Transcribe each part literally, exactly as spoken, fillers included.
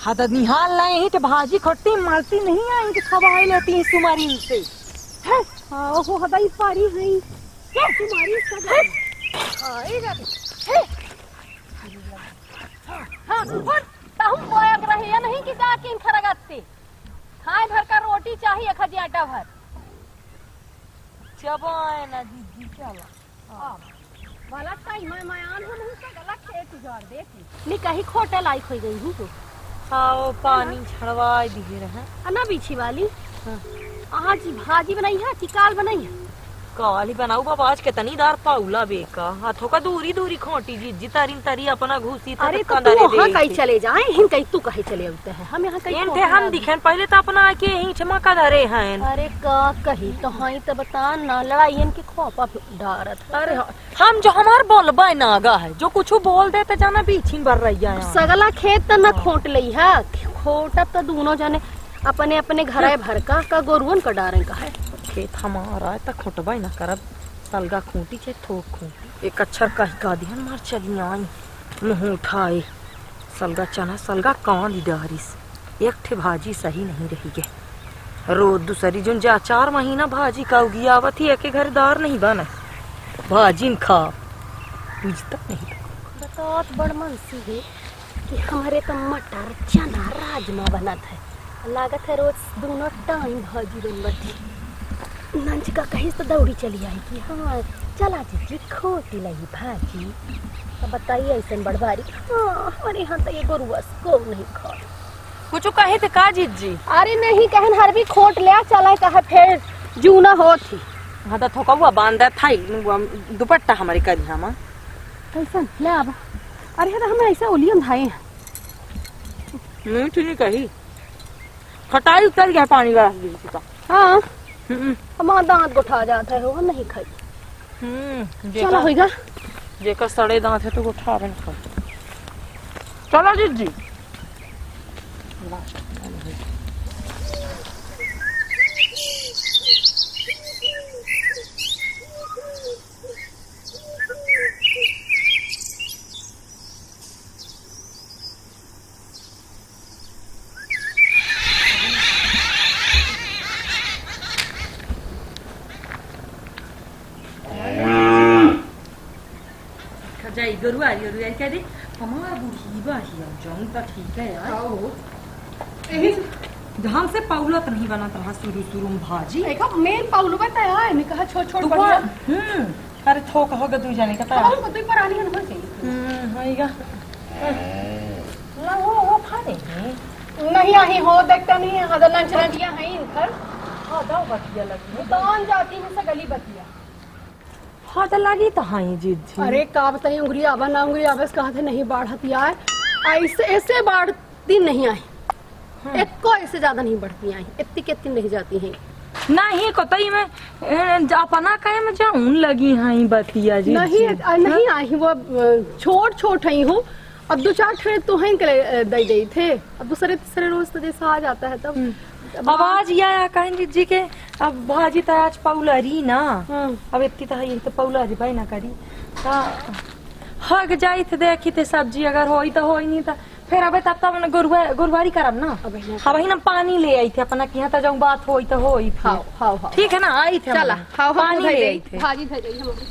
हाँ तो निहाल लाए ही तो भाजी खट्टी मारती नहीं आएंगे खवाई लेती है तुम्हारी इनसे। हाँ वो हदाई पारी है क्या तुम्हारी सगा आएगा है हाँ और ताहू बोयक रहे या नहीं कि जा के खरगत्ते खाए भर का रोटी चाहिए खजी आटा भर चबाए ना दीदी चला हां वाला टाइम में मैं आन हो नहीं सगला खेत उजाड़ देखी नी कहीं खोटा लाई खोई गई हूं तो हाँ पानी छड़वाई दिए रहे अन्ना बीछी वाली आज भाजी बनाई है कि काल बनाई है काली बनाऊ बाबा आज कितनी दार पाउला बेका हाथों का दूरी दूरी खोटी जी जी तारी तारी अपना घुसी तो अरे तो तू वहां कहीं चले जाए हिन कहीं तू कहीं चले उते हैं हम यहां कहीं इनते हम दिखन पहले तो अपना आके यहीं चमका धरे हैं। अरे का कहीं तो हाई तो बता ना लड़ाई इनके खोपा डारत अरे हम जो हमार बोलबा नागा है जो कुछ बोल देते जाना बीछिन भर रही है सगला खेत तो न खोट लई है खोटब तो दोनों जने अपने अपने घर भर का का गोरुवन का डारे का है खेत हमारा है तक खोटबा ना करब सलगा खूंटी चे थोक खूंटी एक अक्षर कही का दिहन मार चली आई मुंह उठाए सलगा चना सलगा कान डारिस एक ठे भाजी सही नहीं रही गे रोज दूसरी जुन जा चार महीना भाजी का उगी आवत ही एक घर दार नहीं बना भाजी खा बुझता नहीं बतात बड़ मन सी है कि हमारे तो मटर चना राजमा बनत है लागत है रोज दोनों टाइम भाजी बनती नंच का कहीं तो दौड़ी चली आई कि हाँ चला जी खोटी लगी भाजी अब बताइए ऐसे बड़भारी हाँ हमारे यहाँ तो ये गोरुआस को नहीं खा कुछ कहे थे का जीत जी अरे नहीं कहन हर भी खोट लिया चला कहा फिर जूना हो थी हाँ तो थोका हुआ बांधा था दुपट्टा हमारी करी हम कैसा ले अब अरे तो हमें ऐसा ओलियम धाए नहीं ठीक कही खटाई उतर गया पानी वाला हाँ हमारा दांत उठा जाता है वो नहीं खाई हम्म चला होएगा जेकर सड़े दांत है तो उठा रहे खा चलो जी जी जाई गरु आ रही है क्या दे हमारा बूढ़ी बाही जाऊं तो ठीक है यार आओ यही ढंग से पाउला तो नहीं बना रहा शुरू शुरू में भाजी देखो मेन पाउलो बताया है मैं कहा छोड़ छोड़ बढ़िया हम्म अरे थोक होगा तू जाने का हम को तो परानी है ना हम्म होएगा ना वो वो फाड़े नहीं आई हो देखता नहीं है हदा लंच दिया है इनकर हां दाव बतिया लगी कौन जाती है से गली बतिया हाँ तो लगी तो हाँ जी जी अरे का बताइए उंगली आवा ना उंगली आवा कहा थे नहीं बढ़ती है ऐसे ऐसे बढ़ती नहीं आई एक को ऐसे ज्यादा नहीं बढ़ती आई इतनी कितनी नहीं जाती हैं नहीं कोतई में अपना कहे में जाऊन लगी हाई बतिया जी नहीं नहीं आई वो छोट छोट ही हूँ अब दो चार ठे तो हैं के दे गई थे अब दूसरे तीसरे रोज तो जैसा आ जाता है तब आवाज आया कहें जी के अब भाजी तो आज पौलरी ना अब इतनी तो ये तो पौलरी भाई ना करी हक जाई थे देखी थे सब्जी अगर होई तो होई नहीं था फिर अब तब तब गुरुवा गुरुवारी करब ना अब ही ना पानी ले आई थे अपना कि तो जाऊं बात होई तो होई हां हां हां ठीक है ना आई थे चला हां पानी ले आई थे भाजी थे गई हम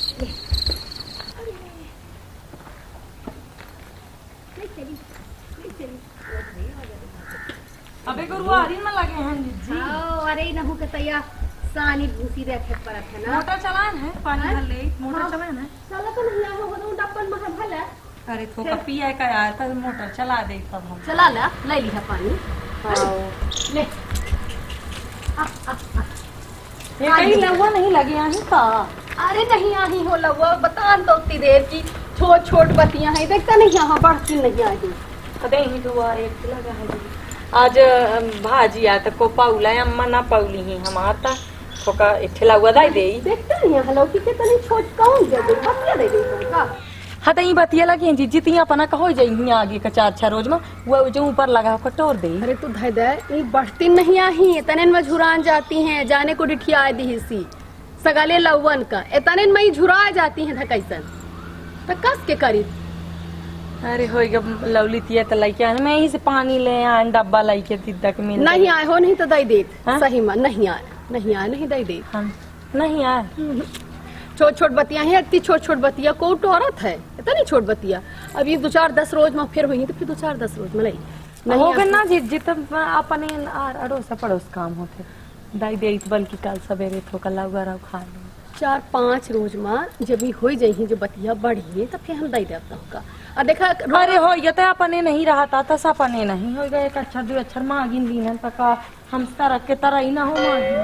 अबे गुरुवारी में लगे हैं जी हां अरे नहु के तैया सानी भूसी रखे परत है ना मोटर चलान है पानी भर ले मोटर चलान है चला तो नहीं हो हो डब्बन में भला अरे तो पिया का यार तो मोटर चला दे तब हम चला ले ले ली है पानी आओ ले आ आ ये कहीं लवा नहीं लगे यहीं का अरे नहीं आई हो लवा बता तो उतनी देर की छोट छोट बतियां हैं देखता नहीं यहाँ बढ़ती नहीं आई कदे ही दुआ एक लगा है आज भाजी आ तो को पाउला अम्मा ना पाउली ही हम आता फोका इठला हुआ दाई दे देखता नहीं यहाँ लौकी के तनी छोट कौन दे दे बतिया दे दे का हाँ तो ये बतिया लगी जी जितनी अपना कहो जाई आगे का चार छह रोज में वो जो ऊपर लगा कटोर दे अरे तू धै दे ये बढ़ती नहीं आई तने में झुरान जाती हैं जाने को डिठिया दी सी सगाले लवन का इतने में झुरा जाती हैं कैसन तो कस के करी अरे हो गया लवली तिया तो लाइके आने मैं यही से पानी ले आए डब्बा लाइके तिद्दा के मिल नहीं आए हो नहीं तो दई देत सही में नहीं आए नहीं आए नहीं दई देत हम नहीं आए छोट छोट बतिया है इतनी छोट छोट बतिया को औरत है इतनी छोट बतिया अब ये दो चार दस रोज में फिर हुई तो फिर दो चार दस रोज में नहीं होगा ना जी जित अपने अड़ोस पड़ोस काम होते दाई दे बल्कि कल सवेरे थो कल उगारा खा ले चार पाँच रोज में जब हो जाही जो बतिया बढ़ी तो फिर हम दई देता होगा और देखा अरे हो गया तो अपने नहीं रहा था तो सपने नहीं हो गया एक अच्छा दो अच्छा मागिन लीन पका हम तरह के तरह ही ना हो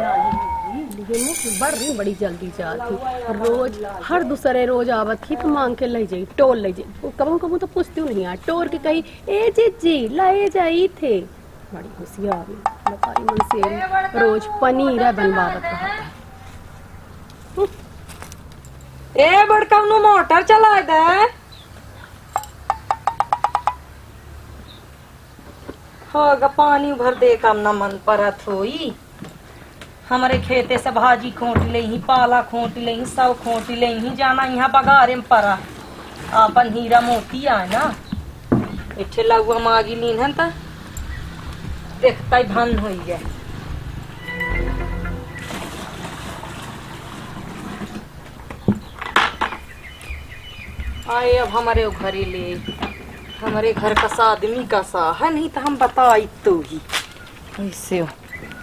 बढ़ रही बड़ी जल्दी जाती रोज हर दूसरे रोज आवत थी तो मांग के ले जाई टोल ले जाई कबू कबू तो पूछती हूँ नहीं यार टोर के कही ए जी जी लाए जाई थे बड़ी होशियार बताई मन से रोज पनीर बनवावत रहता है ए बड़का मोटर चला दे होगा पानी भर दे काम न मन परत होई हमारे खेते से भाजी खोट ले ही पाला खोट ले ही सब खोट ले ही जाना यहाँ बगारे में परा आपन हीरा मोती आए ना इठे लगुआ मागी लीन है तो देखता ही भन हो गया आए अब हमारे घरे ले हमारे घर का सा आदमी का सा है नहीं तो हम बताई तो ही ऐसे हो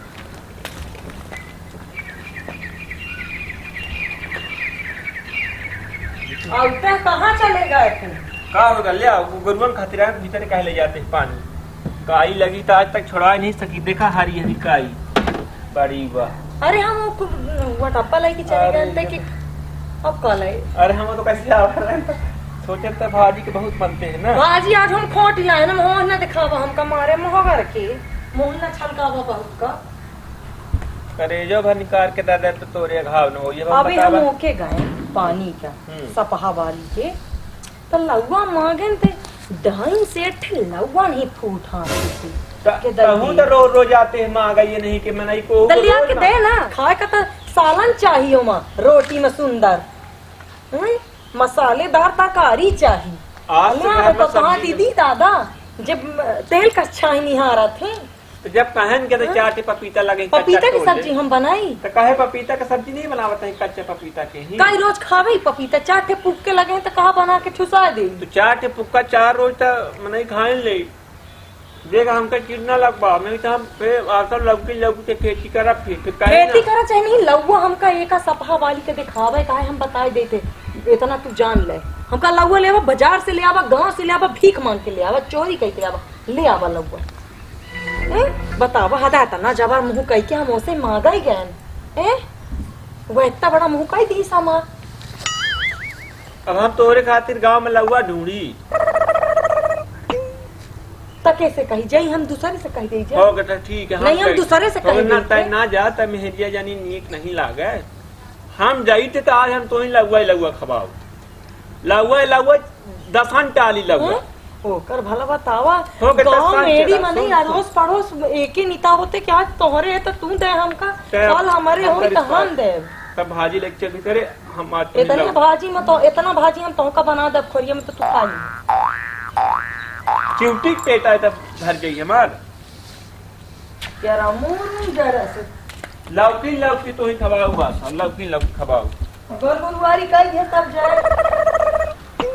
कहाँ चले गए थे का होगा ले गुरुवन खातिर भीतर कहे ले जाते पानी काई लगी तो आज तक छुड़ा नहीं सकी देखा हरी हरी काई बड़ी वाह अरे हम वो डब्बा लेके चले गए थे कि अब कल है अरे हम तो कैसे आ रहे हैं सोचे तो भाजी के बहुत बनते हैं ना भाजी आज हम खोट लाए ना मोह न दिखावा हमका मारे मोह करके मोह न छलकावा बहुत का करेजो भर निकाल के दादा तो तोरे घाव न हो ये अभी हम ओके गए पानी का सपहा वाली के तो लौवा मांगन ते ढाई से लौवा नहीं फूट हाथ के तो रोज रोज आते हैं माँ ये नहीं कि मैं नहीं को दलिया के दे ना खाए का तो सालन चाहिए माँ रोटी में सुंदर मसालेदार तरकारी चाहिए आज तो कहाँ दीदी दादा जब तेल का छाई नहीं आ रहा थे तो जब कहन के तो चाटे पपीता लगे पपीता की सब्जी हम बनाई तो कहे पपीता का सब्जी नहीं बनावत है कच्चे पपीता के ही कई रोज खावे पपीता चाटे पुक के लगे तो कहा बना के ठुसा दे तो चाटे पुक्का चार रोज तो नहीं खाए ले देख हमका कितना लगवा मैं तो हम फिर आकर लौकी लौकी के खेती करा फिर खेती करा चाहे नहीं लौवा हमका एक सपहा वाली के दिखावे काहे हम बताए देते इतना तू जान ले हमका लौवा ले आवा बाजार से ले आवा गांव से ले आवा भीख मांग के ले आवा चोरी कह के आवा ले आवा लौवा बतावा हदा तना जबर मुंह कह के हम ओसे मांगा ही गए ए वो इतना बड़ा मुंह कह दी सामा अब हम तोरे खातिर गांव में लौवा ढूंढी कैसे कही जाई हम दूसरे से कह दे जाए ठीक है नहीं हम दूसरे से कह दे ना जा त मेहरिया जानी नीक नहीं लागे हम जाई थे तो आज हम तो ही लौवा लौवा खबाओ लौवा लौवा दसन टाली लौवा ओकर भला बतावा गांव मेरी मने अड़ोस पड़ोस एक ही नीता होते क्या तोहरे है तो तू दे हमका कल हमारे हो तो हम दे तब भाजी लेके चली करे हम इतना भाजी में तो इतना भाजी हम तो का बना दे खोरिया में तो तू खा चिवटी पेटा है तब भर गई हमार क्या रामून जरा से लौकी लौकी तो ही खबाऊ बस लौकी लौकी खबाऊ गोर गोरवारी का ये सब जाए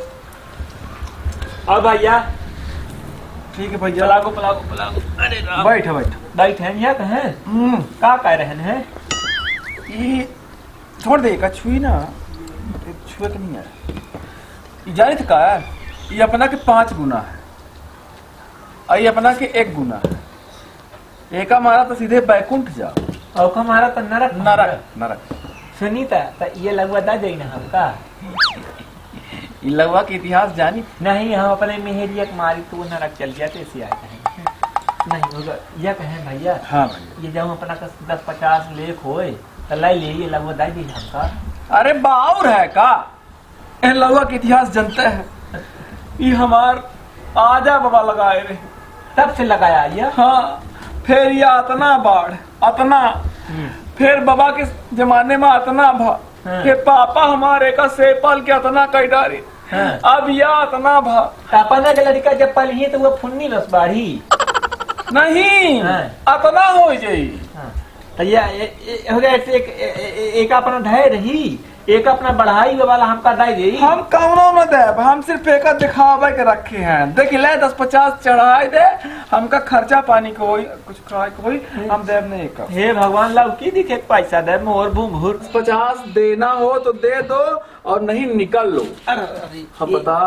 अब भैया ठीक है भैया पलागो पलागो पलागो अरे बैठ बैठ बैठ हैं यहाँ कहें हम्म का कह रहे हैं ये छोड़ दे का छुई ना छुए तो नहीं है जाने थे का ये अपना के पांच गुना है और ये अपना के एक गुना है एक मारा तो सीधे बैकुंठ जाओ और का मारा तो नरक नरक नरक सुनीता तो ये लगवा दा जाए ना हमका ये लगवा के इतिहास जानी नहीं हम अपने मेहरिया मारी तो नरक चल गया तो ऐसे आए हैं नहीं होगा यह कहें भैया हाँ भैया ये जब अपना का दस पचास लेख होए तो लाई ले ये लगवा दा दी हमका अरे बाउर है का लगवा के इतिहास जनते हैं ये हमार आजा बाबा लगाए रहे तब से लगाया ये हाँ फिर ये अतना बाढ़ अतना फिर बाबा के जमाने में अतना भा फिर पापा हमारे का सेपल के अतना कई डारी अब या इतना भा अपना के लड़का जब पली तो वो फुन्नी लस बाढ़ी नहीं हाँ। अतना हो जाई तो ये ए- ए- हो गया एक एक- ए- एक अपना ढाई रही एक अपना बढ़ाई वाला हमका दाई दे हम कमरों में दे हम सिर्फ एक दिखावे के रखे हैं देख ले दस पचास चढ़ाई दे हमका खर्चा पानी को होई कुछ खाए को होई हम देव नहीं का हे भगवान लाउ की दिखे पैसा दे मोर भूम भूर दस पचास देना हो तो दे दो और नहीं निकल लो हम बता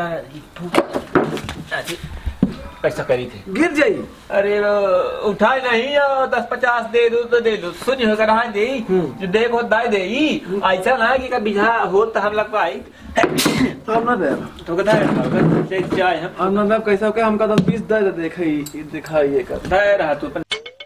कैसा करी थे गिर जाई अरे उठाए नहीं और दस पचास दे दो तो दे दो सुन हो कर हाँ दे जो देखो दाई दे ऐसा ना कि कभी हो तो हम लग पाई हम ना दे तो कदा जाए हम हम ना दे कैसा के हमका दस बीस दे दे देखई दिखाइए कर दे रहा तू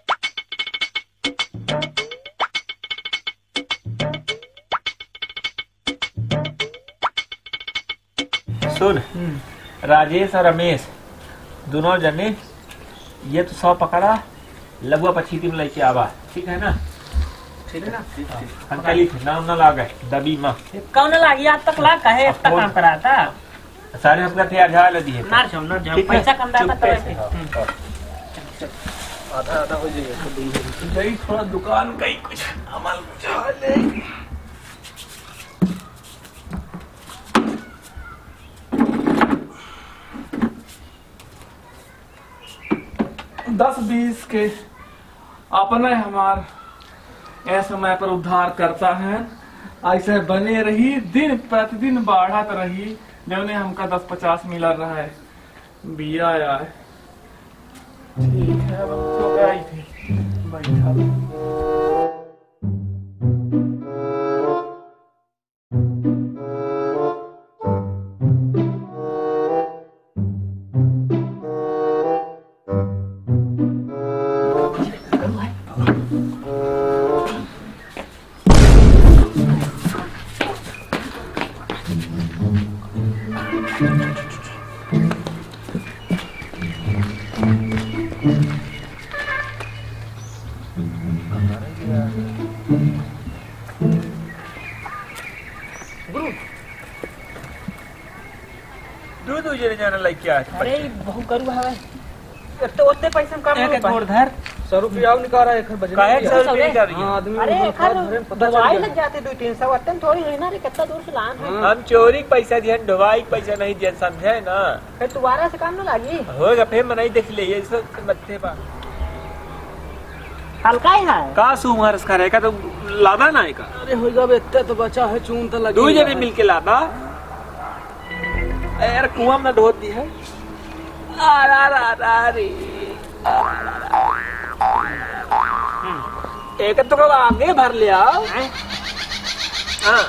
सुन राजेश और रमेश दोनों जने ये तो सौ पकड़ा लगवा पछीती में लेके आवा ठीक है ना ठीक है ना हम कली थे नाम ना लागे दबी माँ कौन लागी आज तक लाग काहे इतना काम करा था सारे हमका तैयार झा ले दिए ना जाओ ना जाओ पैसा कम दाता तब आधा आधा हो जाएगा गई थोड़ा दुकान गई कुछ अमल बुझा ले दस बीस के अपने हमार ऐ समय पर उद्धार करता है ऐसे बने रही दिन प्रतिदिन बढ़त रही जब हमका दस पचास मिल रहा है बिया यार ठीक है अब तो गई थी बैठा दूध उजरे जाना लेके आ अरे बहु करू हवे तो ओते पैसा में काम एक मोर धर सौ रुपया निकाल रहा है खर बजने काहे दिया। सौ रुपये निकाल रही है? हाँ, आदमी अरे को खर भरे में पता चल दवाई गया। लग जाते दो तीन सौ अतन थोड़ी है ना रे कितना दूर से लान है हम चोरी के पैसा दिए ढवाई के पैसा नहीं दिए समझे ना फिर दोबारा से काम ना लागी होगा फिर मैं नहीं देख ले ये सब बत्ते बा हल्का ही है का सुमार इसका रहेगा तो लादा ना का अरे होगा बे इतना तो बचा है चून तो लगी दो जने मिलके लादा यार कुआं में ढोत दी है आ रा रा रा रे एक तो आगे भर लिया हाँ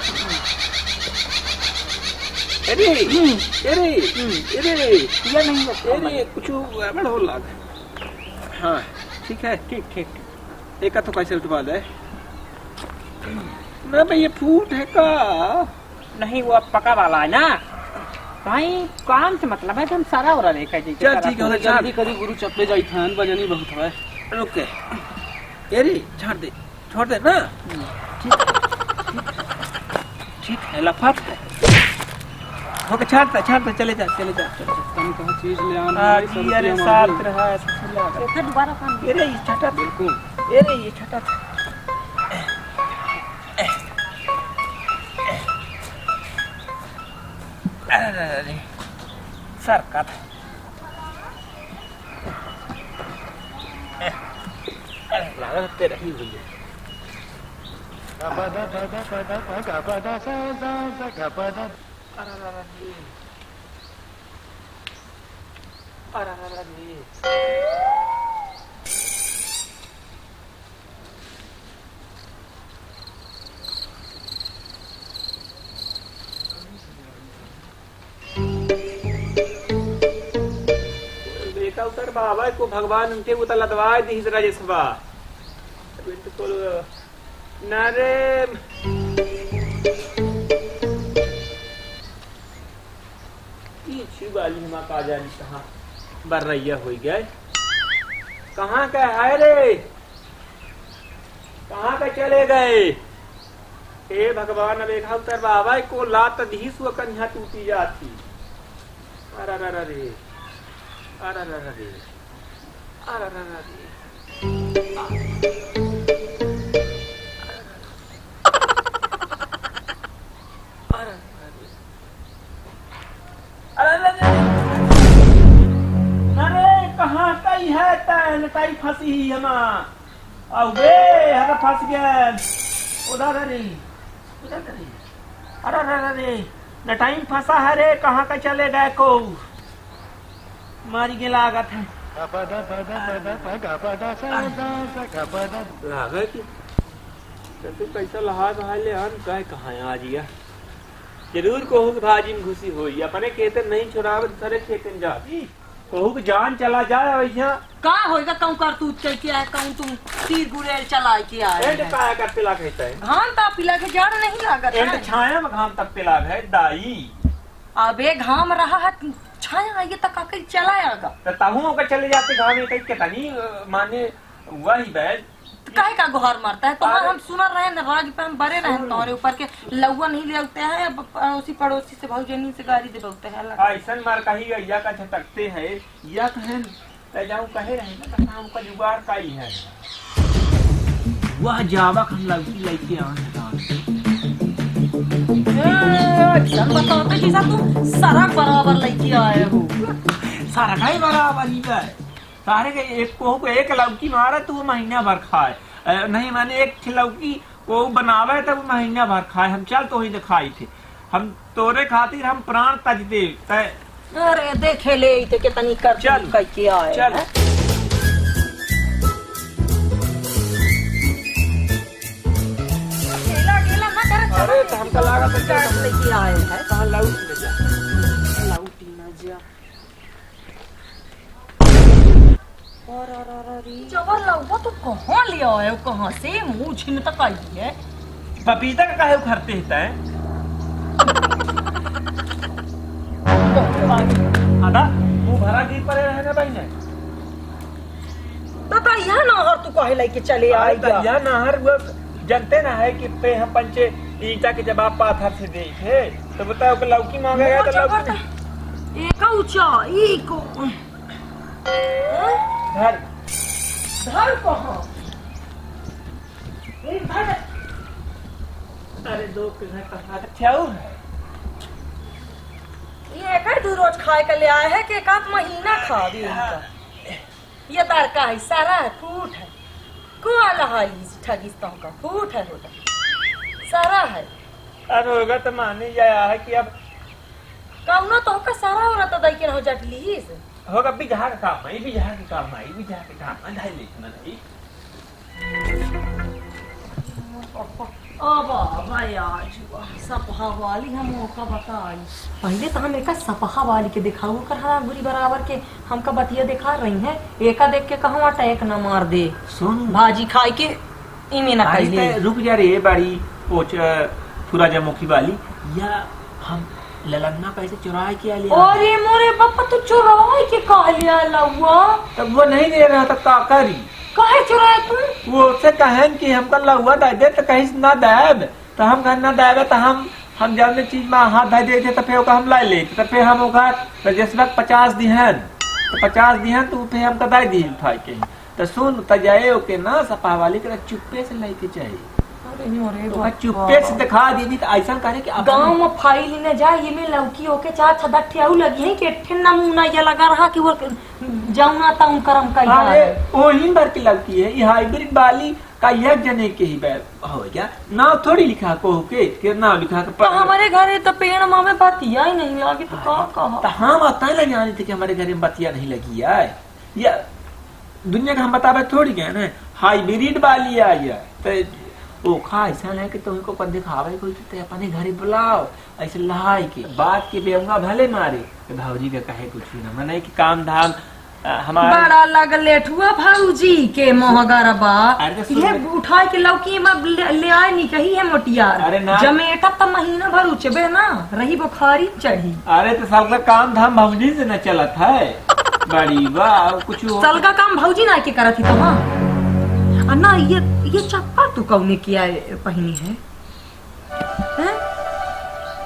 अरे अरे अरे ये नहीं अरे कुछ गड़बड़ हो लग हाँ ठीक है ठीक ठीक एक तो कैसे उठवा दे ना भाई ये फूट है का नहीं वो अब पका वाला है ना भाई काम से मतलब है कि हम सारा हो रहा है चल ठीक है जल्दी करी गुरु चप्पे जाई थान बजनी बहुत है रुके अरे छोड़ दे छोड़ दे ना ठीक ठीक है लफाफ ओके छाड़ता छाड़ता चले जा चले जा चले जा। तुम कहाँ चीज ले आना हाँ है, सौ जी, अरे रुपया साथ मांगी। रहा है ससुरा का। फिर दोबारा काम अरे ये छटा बिल्कुल अरे ये छटा अरे अरे सर का अरे लगा तेरा ही भूल देखा उतर बाबा को भगवान उनके उतर लदवाए दी राजेशवा बिल्कुल नारे वाली माँ का जानी कहाँ बर्रैया हो गए कहाँ का है रे कहाँ का चले गए हे भगवान अब एक उतर बाबा को लात दी सु कन्या टूटी जाती। अरे अरे अरे अरे अरे अरे अरे अरे अरे कहाँ कई है तैन कई फंसी हम अब बे फंस गया उधर अरे उधर अरे अरे अरे अरे न टाइम फंसा है रे कहाँ का चले गए को मारी के लागत है लागत तू कैसा लहा ले हम कहे कहाँ आज या जरूर कहूँ कि भाजी में घुसी हो अपने खेतन नहीं छोड़ावे दूसरे खेतन जाती कहूँ कि जान चला जाए वैसा का होएगा कहूँ कर तू चल के आए कहूँ तुम तीर गुड़ेल चला के आए एंड काया कर पिला कहता है घाम ता पिला के जड़ नहीं लागत एंड है छाया में घाम तक पिला है दाई अबे घाम रहा है छाया आइए तक आकर चला आएगा तो तहु का चले जाते घाम में कहीं के तनी माने वही बैल काहे का गुहार मारता है तो हम सुना रहे न राज पे हम बड़े रहे तुम्हारे ऊपर के लौवा नहीं लेते हैं पड़ोसी पड़ोसी से भौजनी से गाड़ी दे बोलते हैं ऐसा मार कही या का झटकते है या कहन ते जाऊं कहे रहे ना नाम का जुगाड़ काई है वह जावा हम लगी लेके आए चल बताओ तो जैसा तू सारा बराबर लेके आए हो सारा का ही बराबर ही है सारे के एक को एक लौकी मारा तो वो महीना भर खाए नहीं माने एक लौकी वो बनावे तो वो महीना भर खाए हम चल तो ही दिखाई थे हम तोरे खातिर हम प्राण तज दे अरे देखे ले थे के तनी कर चल के आए चल गेला गेला ना कर अरे तो हमका लगा तो चाट लेके आए हैं कहां लौट ले जा लौटी ना जा और और और जबर लौवा तो कहां ले आए हो कहां से मुंह छिन तक आई है पपीता का काहे उखड़ते है आधा मुंह भरा गिर पड़े रहे ना भाई ने बता यह नहर तू काहे लेके चले आएगा यह नहर वो जानते ना है कि पे हम पंचे ईटा के जवाब पाथर से दे थे तो बताओ कि लौकी मांगेगा तो लौकी एक ऊंचा ई को धर धर कहां ए धर अरे दो के घर का अच्छा हो ये एक दो रोज खाए के ले आए है कि एक आध महीना खा भी इनका ये तार का है सारा है फूट है कोला है इस ठगिस्तों का फूट है होता सारा है अरे होगा तो माने जाया है कि अब कौनो तो का सारा हो रहा था दाई के हो जटली से होगा बिजहा का काम है बिजहा के काम है बिजहा के काम है ढाई लेना नहीं अब भाई आज सपहा वाली हम मौका बताई पहले तो हम एक सपहा वाली के दिखाऊ कर हरा बुरी बराबर के हमका बतिया दिखा रही है एका देख के कहूँ अटैक न मार दे सुन भाजी खाए के इमे ना कहिए रुक जा रे बड़ी पोच सूरजमुखी वाली या हम ललन्ना कैसे चुराए के लिए अरे मोरे बापा तू चुराए के कह लिया लौवा तब वो नहीं दे रहा था का करी काहे चुराए तू वो से कहन कि हमका लहुआ दे दे तो कहीं ना देब तो हम घर ना देवे तो हम हम जब चीज में हाथ धर देते तो फिर हम ला ले तो फिर हम ओकर तो जिस वक्त पचास दिहन तो पचास दिहन तो फिर हमका दे दी उठा के तो सुन तो जाए ओके ना सपा वाली के चुप्पे से लेके चाहिए तो चुप्पे से दिखा दी तो ऐसा करे कि गांव में फाइल न जाए ये में लौकी होके चार छदा ठेऊ लगी है कि ठेन नमूना ये लगा रहा कि वो जाऊना ता उन करम का अरे ओही भर की लौकी है ये हाइब्रिड वाली का एक जने के ही हो गया ना थोड़ी लिखा को के के ना लिखा के तो हमारे घर तो पेड़ मां में बतिया ही नहीं लगी तो का कहा तो हम आता लग जानी थी कि हमारे घर में बतिया नहीं लगी है या दुनिया का हम बतावे थोड़ी गए ना हाइब्रिड वाली आई है तो ओ खा ऐसा है कि तुमको कद दिखावे कोई तो अपने घरे बुलाओ ऐसे लहाई के बात के बेऊंगा भले मारे भाऊजी का कहे कुछ ना मने कि काम धाम हमारा बड़ा लग लेठुआ भाऊजी के मोहगरबा ये उठा के लौकी में ले आए नहीं कही है मोटियार अरे ना जमेटा तो महीना भर उचबे ना रही बुखारी चढ़ी अरे तो सबका काम धाम भाऊजी से न चलत है बड़ी वाह कुछ सल का काम भाऊजी ना के करत ही तो हां ना ये ये चप्पल तू कौने किया पहनी है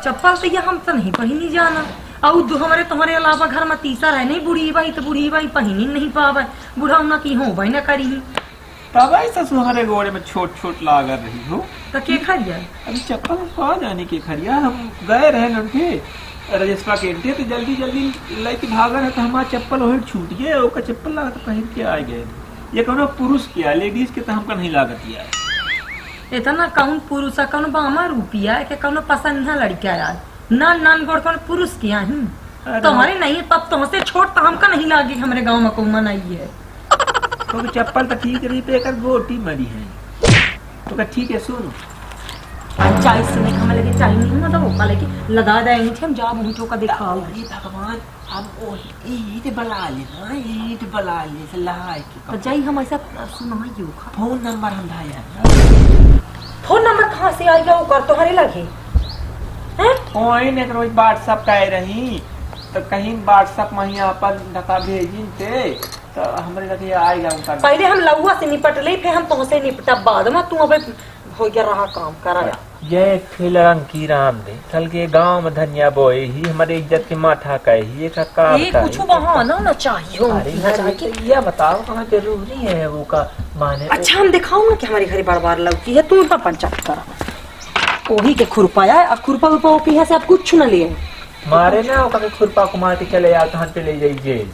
चप्पल तो ये हम तो नहीं पहनी जाना। और दो हमारे तुम्हारे अलावा घर में तीसरा है नहीं बूढ़ी बाई, तो बूढ़ी बाई पहनी नहीं पावे, बूढ़ा ना की हो भाई ना करी। तब ऐसा तुम्हारे गोड़े में छोट छोट लागर रही हो तो के खरिया अभी चप्पल कहाँ जाने के खरिया। हम गए रहे लड़के रजिस्ट्रा केंटे तो जल्दी जल्दी लेके भागा है, तो हमारा चप्पल वही छूट गया, ओका चप्पल लागत पहन के आ गए। ये कौन पुरुष किया, लेडीज के तो हमका नहीं लागत किया। इतना कौन पुरुष है, कौन बामा रुपया है, कौन पसंद है लड़का यार, नान नान गोड़ कौन पुरुष किया ही तुम्हारे नहीं है, तब तुमसे छोट तो हमका नहीं लागे हमारे गाँव में कौन मनाई है। तो चप्पल तो ठीक रही पे एक गोटी मरी है तो ठीक है। सुन चाय से नहीं हमें लगे चाय नहीं मतलब ओका लेके लगा देंगे हम जा मुझे का दिखाओ। अरे भगवान हम ओ ईद बला ले ना, ईद बला ले से लहाय के तो जाई हम ऐसा सुनाइयो फोन नंबर हम धाया। फोन नंबर कहाँ से आई गया कर तुम्हारे लगे हैं? ओए ने रोज व्हाट्सएप कर रही तो कहीं व्हाट्सएप में ही अपन ढका भेजिन थे तो हमरे लगे आएगा उनका। पहले हम लहुआ से निपट ले, फिर हम तुमसे निपटा बाद में, तू अब हो गया रहा काम कराया। ये फिलरंग की राम दे कल के गांव में धनिया बोए ही हमारे इज्जत के माथा कही एक काम ये कुछ बहाना ना चाहिए। अरे ये बताओ कहाँ जरूरी है वो का माने। अच्छा हम दिखाऊं ना कि हमारे घर बार बार लौकी है, तू इतना पंचायत करा ओही के खुरपाया अब खुरपा उपा पीहा से आप कुछ न लिए मारे ना कभी खुरपा को मार के चले जाओ तो पे ले जाइए जेल।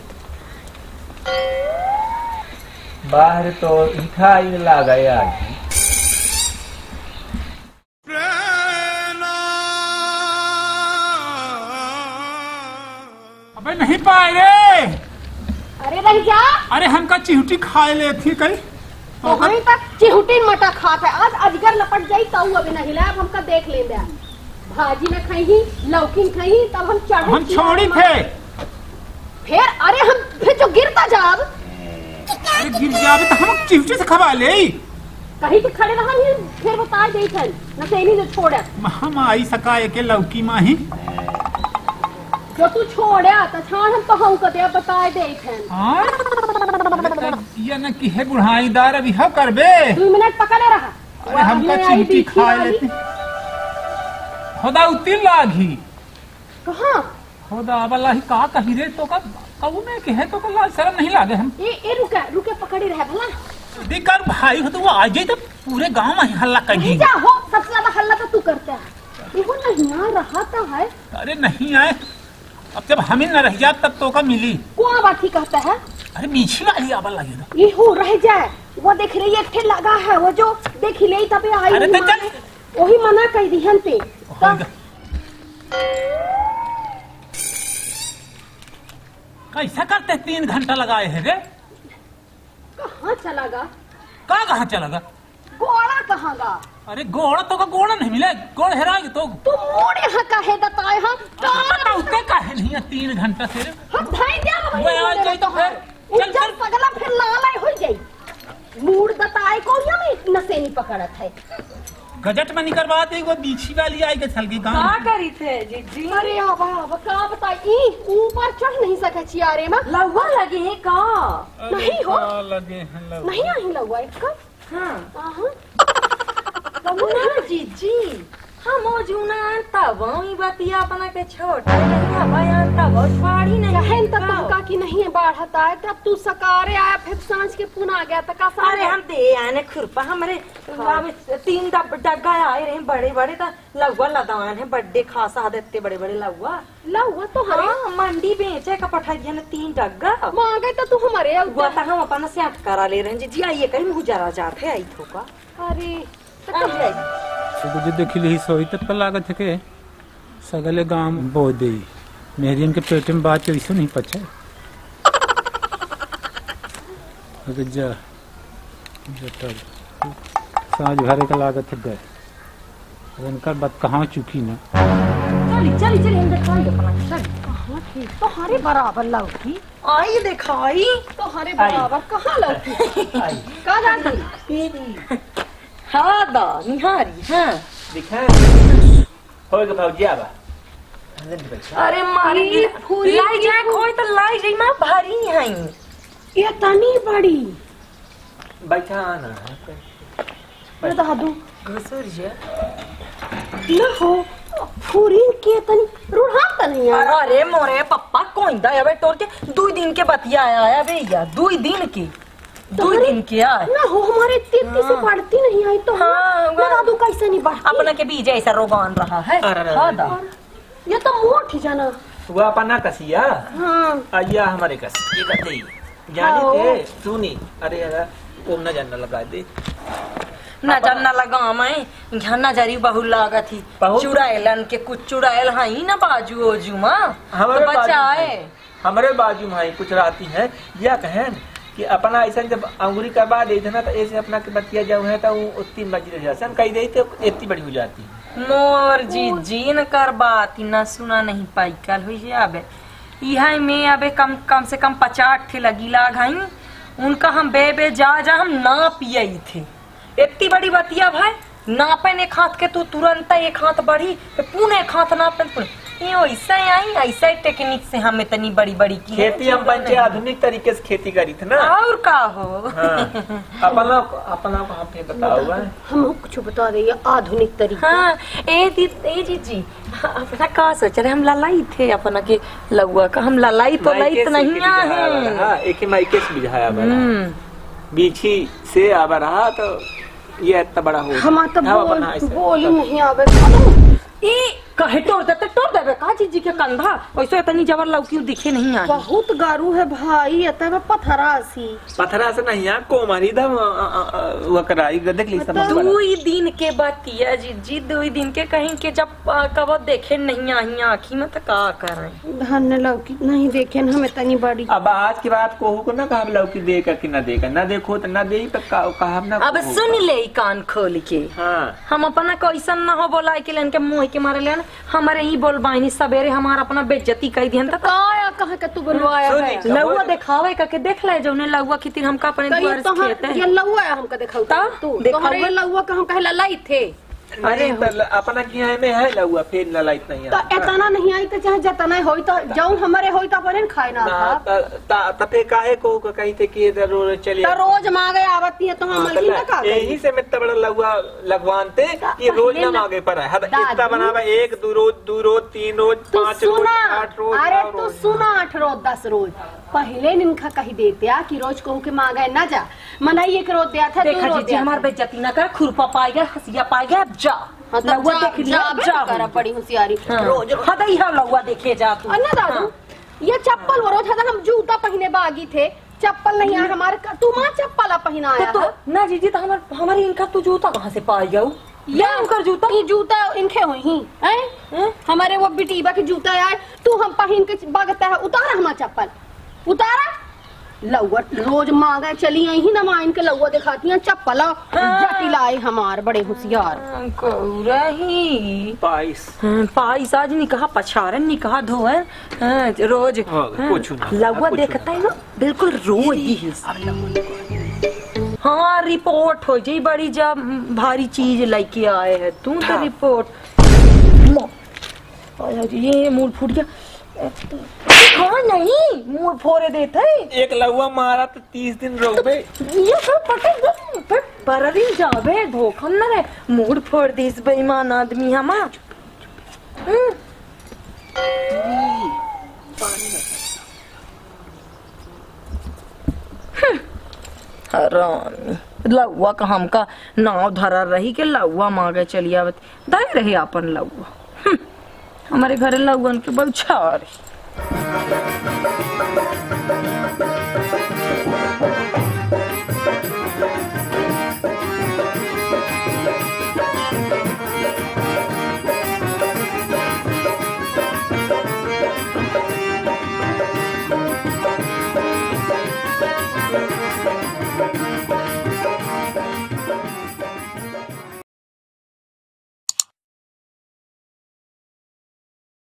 बाहर तो दिखाई लगा यार। अबे नहीं पाए रे। अरे रह जा। अरे हमका चिहुटी खाए ले थी कहीं तो वहीं तक चिहुटी मटा खात है, आज अजगर लपट जाई ताऊ अभी नहीं ला, अब हमका देख ले दे। भाजी में खई लौकी खई तब हम चढ़ हम छोड़ी थे फिर। अरे हम फिर जो गिरता जाब अरे गिर जावे तो हम चिहुटी से खवा ले कहीं तो खड़े रहा नहीं, फिर बता जाई थन न सेनी जो छोड़ हम आई सका के लौकी माही जो तू छोड़ा तो छान हम कहूं कते बता दे थन। हां ये न की है बुढ़ाईदार अभी हम करबे दो मिनट पकड़े रहा। अरे हमका चिहुटी खा लेते खुदा उतिन लागी कहां खुदा वाला ही का कही रे तो का कहू में के है तो का लाज शर्म नहीं लागे हम। ए ए रुके रुके पकड़े रहे भला देकर भाई हो तो वो आ जाए तो पूरे गांव में हल्ला कर दी। जा हो सबसे ज्यादा हल्ला तो तू करता है। वो नहीं आ रहा था है। अरे नहीं आए अब जब हमें न रह जाए तब तो का मिली कौन बात ही कहता है। अरे मीठी वाली आवा लगे ना ये हो रह जाए वो देख रही है एक लगा है वो जो देख ले तबे आई। अरे तो चल वही मना कर दिहन पे कैसा करते तीन घंटा लगाए है रे। कहाँ चलागा कहाँ कहाँ चलागा गोड़ा कहाँ गा। अरे गोड़ा तो का गोड़ा नहीं मिले गोड़ हेराएगी तो तू मोड़ यहाँ कहे दताए हम तो उतने काहे नहीं है तीन घंटा से हम भाई दे वो आ जाए तो फिर चल चल पगला फिर लाला हो जाई मूड दताए को हम नसेनी पकड़त है। गजट में नहीं करवा दे वो बीछी वाली आई के चल गई गांव का करी थे जी। अरे अब अब का बताई ऊपर चढ़ नहीं सके चियारे में लहुआ लगे हैं का नहीं हो लगे हैं लगे। नहीं आई लहुआ इसका। हाँ हां ना जीजी हम जूना तब ई बतिया अपना के छोटा नहीं हवा तब छाड़ी नहीं कहन तब तुमका की नहीं है बढ़ता है तब तू सकारे आया फिर सांझ के पुन आ गया तका अरे हम दे आने खुरपा हमारे तीन डब डग्गा आए रहे बड़े बड़े तो लहुआ लदान है बड़े खासा देते बड़े बड़े लहुआ लहुआ तो हरे हाँ मंडी बेचे का पठा दिया ने तीन डग्गा मांगे तो तू हमारे वो तो हम अपना से करा ले रहे हैं जी आइए कहीं गुजारा जा थे आई थोका। अरे जो देखी ली सोई तब का लागत है के सगले गांव बो दे मेहरियन के पेट में बात कैसे नहीं पचा अगर जा जटर साँझ भरे का लागत है गए उनका बात कहाँ चुकी ना चली चली चली हम दिखाएंगे अपना चल कहाँ थी तो हरे बराबर लौकी आई दिखाई तो हरे बराबर कहाँ लौकी कहाँ जाती हाँ दा निहारी हाँ दिखा हो गया भाव जिया बा अरे मारी लाई जाए कोई तो लाई जाए माँ भारी है ये तनी बड़ी बैठा ना ये दादू घसर जा न हो फूरिन के तनी रूढ़ा तनी यार। अरे मोरे पप्पा कोइंदा अबे तोर के दो दिन के बतिया आया बे या दो दिन की दो दिन के आए ना हो हमारे तीती से पढ़ती नहीं आई तो हाँ, ना दादू कैसे नहीं बढ़ती अपना के बीज ऐसा रोगान रहा है। हाँ दा ये तो मोट ही जाना। वो अपना कसिया हाँ आइया हमारे कस ये कहते जानी थे सुनी। अरे यार को न जानना लगा दे न जानना लगा मैं घना जरी बहु लागा थी बहुत? चुड़ैलन के कुछ चुड़ैल हई ना बाजू ओजू मां हमारे तो बचाए हमारे बाजू में कुछ रहती है या कहें कि अपना ऐसा जब अंगुरी करवा दे थे ना तो ऐसे अपना के बतिया जाऊ है तो उतनी बजी रह जाती कही दे तो इतनी बड़ी हो जाती मोर जी जीन कर बात न सुना नहीं पाई कल हुई आबे यह में अबे कम कम से कम पचास ठे लगी लाग हई उनका हम बे बे जा जा हम ना पिए थे इतनी बड़ी बतिया भाई नापे ने खात के तू तुरंत एक हाथ बढ़ी पुणे हाथ नापे पुणे ये ऐसा आई ऐसा टेक्निक से हम इतनी बड़ी बड़ी की खेती हम बच्चे आधुनिक तरीके से खेती करी थी ना और का हो हाँ। अपना अपना को हम बताओ हम कुछ बता रही आधुनिक तरीका। हाँ ए दी ए जी जी अपना का सोच रहे हम ललाई थे अपना के लहुआ का हम ललाई तो लई तो नहीं है हाँ एक ही माइके से बिझाया हम्म बीछी से आवा रहा तो ये इतना बड़ा हो हम तो हाँ, बोल, अपना ऐसे। बोल ही नहीं आवे। ई कहे तोड़ देते तोड़ देवे का जी के कंधा वैसे इतनी जबर लौकी दिखे नहीं आई बहुत गारू है भाई अतः पथरा सी पथरा से नहीं यहाँ कोमरी दम वो कराई देख ली समझ वाला। दो ही दिन के बतिया जी जी दो ही दिन के कहीं के जब कब देखे नहीं आई आँखी में तो का करें धन्य लौकी नहीं देखे हम इतनी बड़ी। अब आज के बाद कोहू को ना कहा लौकी देगा कि ना देगा ना देखो तो ना दे तो कहा ना अब सुन ले कान खोल के हाँ हम अपना कैसा ना हो बोला के लेन के मुँह के मारे लेन हमारे ही बोल बाइनी सवेरे हमारा अपना बेइज्जती कई दिहन तक काया कहा के तू बुलवाया सुनी, है लहुआ दिखावे का के देख ले जो ने लहुआ कितिर हमका अपने तो ये द्वार तो से हम खेत ये है लहुआ हमका दिखाऊ ता? तू दिखाऊ तोहरे है? लहुआ का हम कहला लाई थे। अरे अपना किया है में है लहुआ फिर ललाइत नहीं तो इतना नहीं आई तो चाहे जतना होई तो जाऊं हमारे होई तो अपने खाए ना था तपे काहे को कहीं थे कि रोज चले तो रोज मांगे आवती है तो हम मलकी ना का यही से मैं इतना बड़ा लहुआ लगवानते ये रोज ना मांगे पर है इतना बनावा एक दो रोज दो रोज तीन रोज तू पाँच रोज सुना आठ रोज अरे नौ तू रोज। सुना आठ रोज दस रोज पहले निनखा कही देते कि रोज कहूँ के मांगे ना जा मनाई एक रोज दिया था दो देखा रोज जी जी दिया हमारे बेइज्जती ना कर खुरपा पाए गया हसिया पाए गया अब जा हाँ, तो लहुआ जा- देख लिया जा अब बे जा करा बड़ी होशियारी रोज रोज हदई हम लहुआ देखे जा तू अन्ना दादू ये चप्पल वो रोज था हम जूता पहने बागी थे चप्पल नहीं आया हमारे तू माँ चप्पल पहना आया तो, तो ना जी जी तो हमारे हमारी इनका तू जूता कहाँ से पाई गया या उनका जूता ये जूता इनके हुई ही हैं हमारे वो बिटीबा के जूता यार तू हम पहन के बगता है उतारा हमारा चप्पल उतारा लौआ रोज मांगे चली आई ही ना माँ इनके लौआ दिखाती हैं चप्पल जटी लाए हमार बड़े होशियार रही बाईस पाइस आज निकाह पछारन निकाह धोए हाँ, रोज हाँ, पूछू ना, लौआ पूछू देखता है ना बिल्कुल रोज ही हाँ रिपोर्ट हो जाई बड़ी जब भारी चीज लेके आए है तू तो रिपोर्ट ये मूड फूट गया हाँ नहीं मूड फोड़े देते एक लहुआ मारा तो तीस दिन रोबे ये सब पटे पर बररी जावे धोखन न रे मूड फोड़ दिस बेईमान आदमी हमा हरामी लौआ का हमका नाव धरा रही के लौआ मांगे चली आवत दाई रही अपन लौआ हमारे घरे लौअन के बहुत छार